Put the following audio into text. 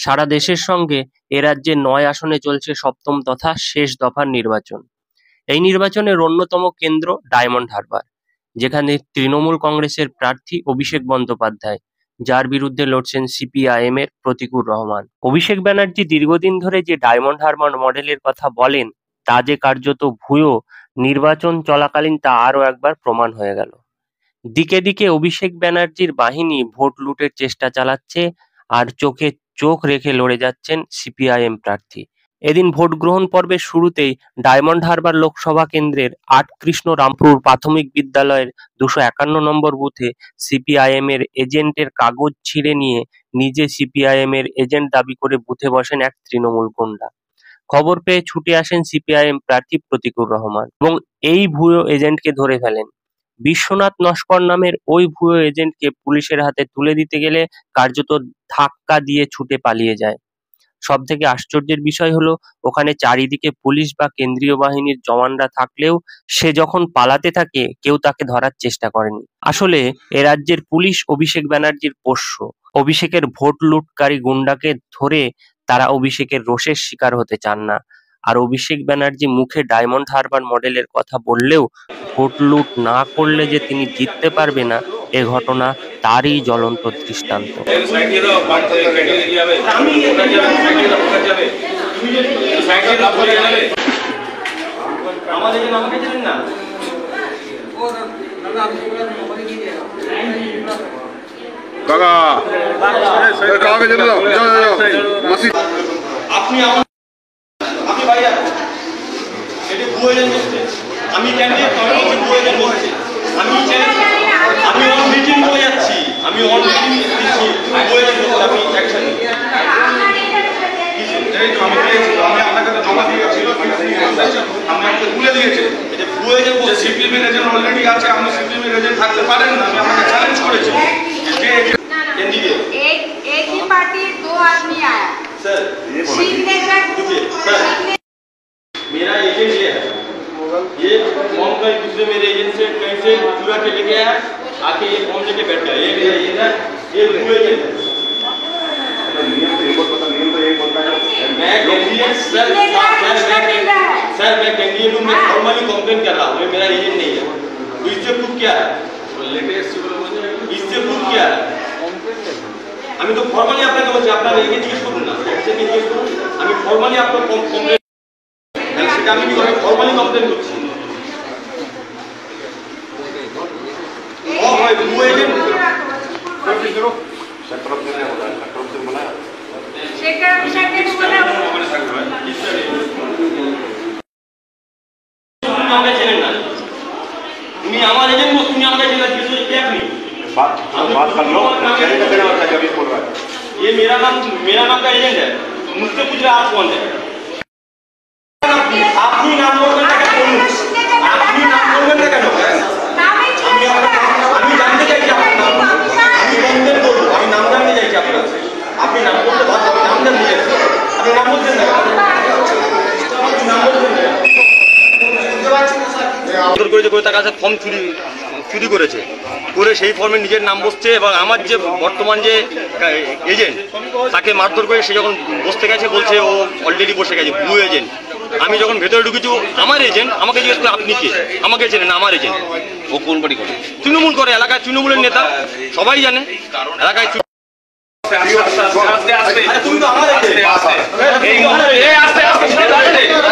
সারা দেশের সঙ্গে এ রাজ্যের ৯ আসনে চলছে সপ্তম তথা শেষ দফার নির্বাচন। এই নির্বাচনের অন্যতম কেন্দ্র ডায়মন্ড হারবার, যেখানে তৃণমূল কংগ্রেসের প্রার্থী অভিষেক বন্দ্যোপাধ্যায়, যার বিরুদ্ধে লড়ছেন সিপিআইএম এর প্রতিকুর রহমান। অভিষেক ব্যানার্জি দীর্ঘদিন ধরে যে ডায়মন্ড হারবার মডেলের কথা বলেন, তা যে কার্যত ভুয়ো, নির্বাচন চলাকালীন তা আরও একবার প্রমাণ হয়ে গেল। দিকে দিকে অভিষেক ব্যানার্জির বাহিনী ভোট লুটের চেষ্টা চালাচ্ছে, আর চোখে চোখ রেখে লড়ে যাচ্ছেন সিপিআইএম প্রার্থী। এদিন ভোট গ্রহণ পর্বের শুরুতেই ডায়মন্ড হারবার লোকসভা কেন্দ্রের ৮ কৃষ্ণরামপুর প্রাথমিক বিদ্যালয়ের ২৫১ নম্বর বুথে সিপিআইএম এর এজেন্টের কাগজ ছিঁড়ে নিয়ে নিজে সিপিআইএম এর এজেন্ট দাবি করে বুথে বসেন এক তৃণমূল গুন্ডা। খবর পেয়ে ছুটে আসেন সিপিআইএম প্রার্থী প্রতিকুর রহমান এবং এই ভুয়ো এজেন্টকে ধরে ফেলেন। বিশ্বনাথ নস্কর নামের ওই ভুয়ো এজেন্টকে পুলিশের হাতে তুলে দিতে গেলে কার্যত ধাক্কা দিয়ে ছুটে পালিয়ে যায়। সবথেকে আশ্চর্যের বিষয় হলো, ওখানে চারিদিকে পুলিশ বা কেন্দ্রীয় বাহিনীর জওয়ানরা থাকলেও সে যখন পালাতে থাকে কেউ তাকে ধরার চেষ্টা করেনি। আসলে এ রাজ্যের পুলিশ অভিষেক ব্যানার্জির পোষ্য। অভিষেকের ভোট লুটকারী গুন্ডাকে ধরে তারা অভিষেকের রোষের শিকার হতে চান না। আর অভিষেক ব্যানার্জি মুখে ডায়মন্ড হারবার মডেলের কথা বললেও ভোট লুট না করলে যে তিনি জিততে পারবে না, এ ঘটনা তারই জ্বলন্ত দৃষ্টান্ত। एक ही पार्टी 2 आदमी आया सर, मेरा एजेंट ये है, ये फॉर्म का दूसरे मेरे एजेंट से कहीं से चुरा के लेके आया, आके ये फॉर्म लेके बैठ गया। ये मेरा एजेंट है, ये वो एजेंट है। मैं कैंडिडेट सर मैं कैंडिडेट हूँ, मैं फॉर्मली कंप्लेंट कर रहा हूँ, ये मेरा एजेंट नहीं है। तो इससे प्रूफ क्या है? इससे प्रूफ क्या है? আমি তো ফর্মালি আপনাকে বলছি, আপনারা একে জিজ্ঞেস করুন না, একে জিজ্ঞেস করুন। আমি ফর্মালি আপনার কমপ্লেন, সেটা আমি কি করে ফর্মালি কমপ্লেন করছি? ও ভাই ভুয়ো এজেন্ট আমাকে চেনেন না, তুমি আমার এজেন্ট, তুমি আমাকে চেনেন, কিছু কে আপনি बात कर लो। ये मेरा नाम का एजेंट है, मुझसे पूछ रहे आप कौन है? আপনি নাম বলবেন না কেন? আপনি নাম বলবেন না কেন? আমি জানতে চাইছি আপনার নাম। আমি কমপ্লেন করবো, আমি নাম জানতে চাইছি আপনার। আপনি নাম বলতে পারবেন, আপনি নাম জানতে চাইছি, আপনি নাম বলছেন না কেন? নাম বলছেন না করে তার কাছে ফর্ম চুরি করেছে, করে সেই ফর্মে নিজের নাম বসছে এবং আমার যে বর্তমান যে এজেন্ট তাকে মারধর করে সে যখন বসতে গেছে বলছে ও অলরেডি বসে গেছে, ব্লু এজেন্ট। আমি যখন ভেতরে ঢুকেছি আমার এজেন্ট, আমাকে জিজ্ঞেস করে আপনি কে, আমাকে চেনে না, আমার এজেন্ট। ও কোন বাড়ি করে? তৃণমূল করে, এলাকায় তৃণমূলের নেতা, সবাই জানে এলাকায়। তুমি তো আমার